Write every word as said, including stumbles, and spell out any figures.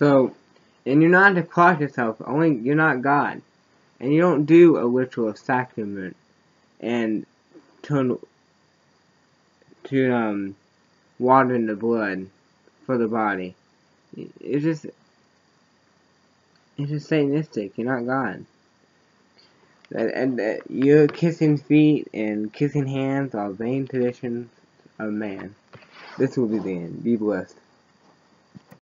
So, and you're not to cross yourself. Only you're not God, and you don't do a ritual sacrament and turn to um water into blood for the body. It's just it's just Satanistic. You're not God. And, and uh, you're kissing feet and kissing hands are vain traditions of man. This will be the end. Be blessed.